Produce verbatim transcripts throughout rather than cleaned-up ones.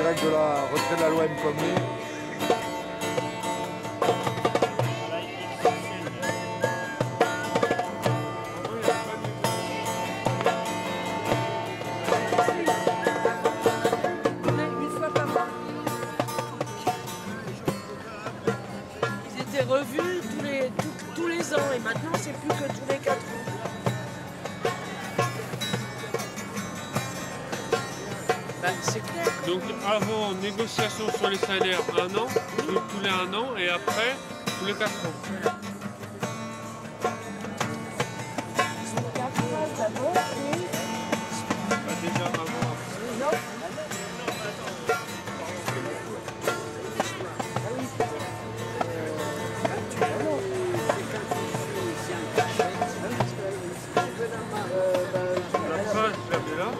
règles de la retrait de la loi El Khomri. Ils étaient revus tous les, tous, tous les ans et maintenant c'est plus que tous les quatre ans. Ben, c'est clair. Donc avant, négociation sur les salaires, un an, donc tous les un an, et après, tous les quatre ans. quatre ans d'abord et... Bah, déjà avant. Non. La phrase, j'avais là.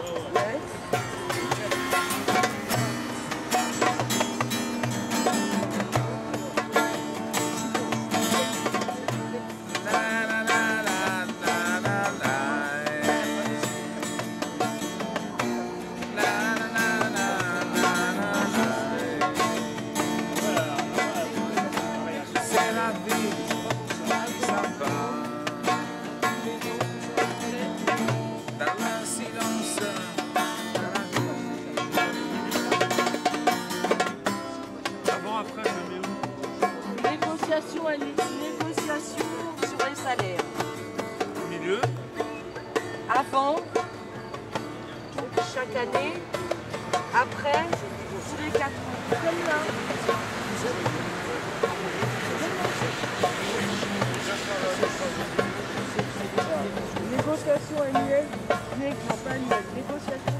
Négociation, à négociation sur les salaires. Au milieu. Avant, donc chaque année, après, tous les quatre ans. Comme là. Négociation annuelle, non pas annuelle, négociation